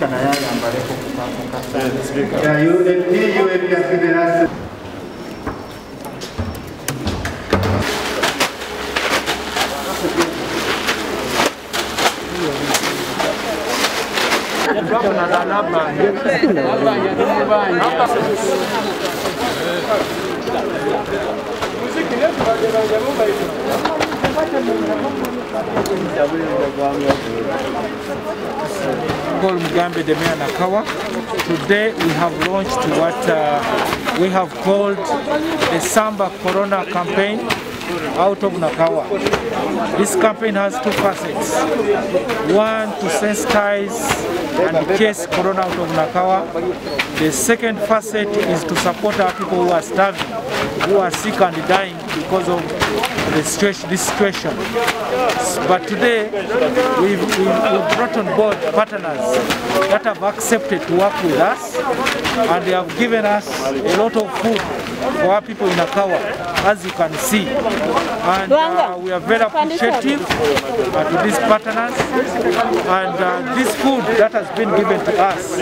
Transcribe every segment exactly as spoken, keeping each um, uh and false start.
Paul Mugambe Demea Nakawa. Today we have launched what uh, we have called the Samba Corona campaign out of Nakawa. This campaign has two facets. One, to sensitize and chase Corona out of Nakawa. The second facet is to support our people who are starving, who are sick and dying because of the situation, this situation. But today we've, we've, we've brought on board partners that have accepted to work with us, and they have given us a lot of food for our people in Nakawa, as you can see. And uh, we are very appreciative uh, to these partners, and uh, this food that has been given to us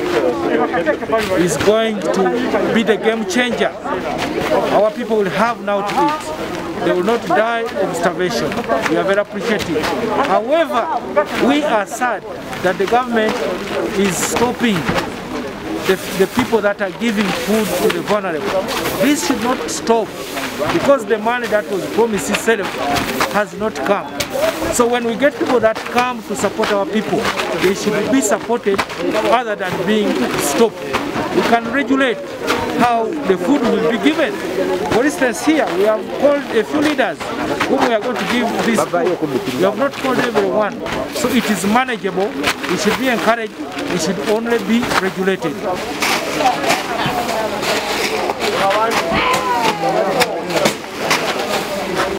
is going to be the game changer. Our people will have now to eat. They will not die of starvation. We are very appreciative. However, we are sad that the government is stopping the, the people that are giving food to the vulnerable. This should not stop, because the money that was promised itself has not come. So when we get people that come to support our people, they should be supported other than being stopped. We can regulate how the food will be given. For instance, here we have called a few leaders whom we are going to give this food. We have not called everyone. So it is manageable, it should be encouraged, it should only be regulated.